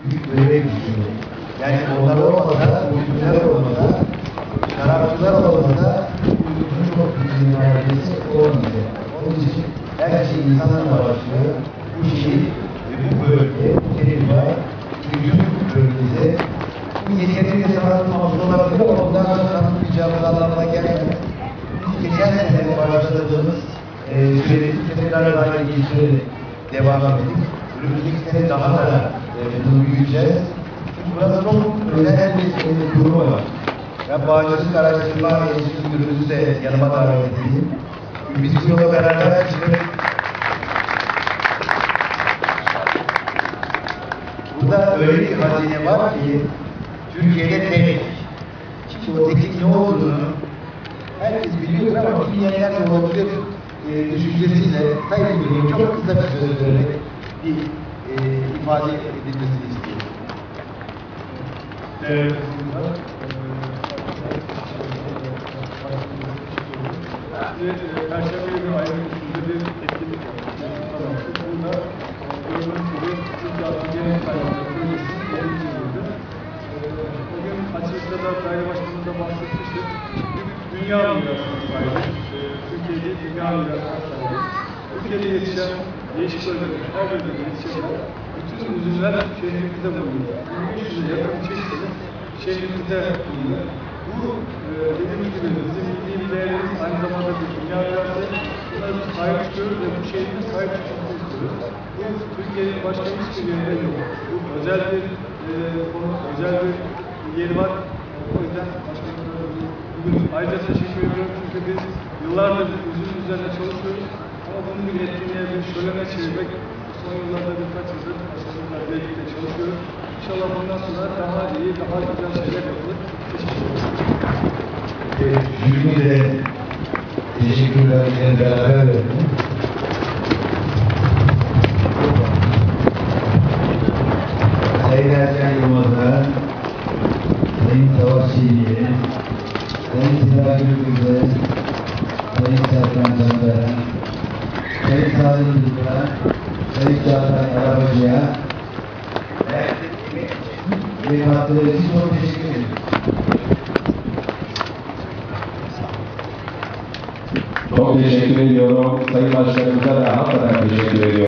büyük görev düşüyor. Yani onlar olmasa, oyuncular olmasa, şarapçılar olmasa bu çok büyük bir neredeyse olmayacak. Onun için her şey insanla başlıyor. Bu şehir ve bu bölge, bu kelime, bütün bölgede bu yeterince sanatımız olabilir ama bundan sonra tanıtmayacağımız anlamına gelmez. Biz geçen sene başladığımız süreci tekrar aynı geçirerek devam ettik. Önümüzdeki sene daha da bunu büyüyeceğiz. Çünkü burası çok özel bir durumu var. Ben Bağcılık Araştırma Enstitüsü Müdürümüzü de yanıma davet edeyim. Biz bu yola beraber çıkıp burada öyle bir hazine var ki Türkiye'de tek. Şimdi o tekin ne olduğunu herkes biliyor ama bilmeyenler de olabilir düşüncesiyle Tayyip'in çok kısa bir söz vererek bir ifade edilmesini istiyorum. Evet. Perşembe günü ayrılmışında bir etkinlik yapmıştık. Burada gördüğünüz gibi Türkiye Askeri Kaynakları Projesi'nin yeni çizildi. Bugün açılışta da Daire Başkanı'nda da bahsetmiştik. Dünya mirasına sahibi. Türkiye'de dünya mirasına sahibi. Türkiye'de yetişen değişik bölgeler, her bölgede yetişen bütün ürünler şehrimizde bulunuyor. 1500'e yakın çeşitli şehrimizde bulunuyor. Bu dediğimiz gibi bizim milli değerimiz aynı zamanda bir dünya mirası. Buna sahip çıkıyoruz ve bu şehrin sahip çıkmasını istiyoruz. Bu Türkiye'nin başka hiçbir yerinde yok. Bu özel bir konu, özel bir yeri var. O yüzden bugün ayrıca teşekkür ediyorum çünkü biz yıllardır üzüm üzerine çalışıyoruz. Ama bunu bir etkinliğe, bir şölene çevirmek son yıllarda birkaç yıldır aslında birlikte çalışıyoruz. İnşallah bundan sonra daha iyi, daha güzel şeyler yapılır. Jüri de teşekkürlerle beraber verdim. Sayın Ercan Yılmaz'a, Sayın Savaş Şehir'e, Sayın Sinan Gülgül'e, Sayın Serkan Candar'a, Sayın Salim Yılmaz'a, Sayın Çağatay Arabacı'ya ve katkıları için çok teşekkür ederim. Çok teşekkür ediyorum. Sayın Başkanımıza da hakikaten teşekkür ediyorum.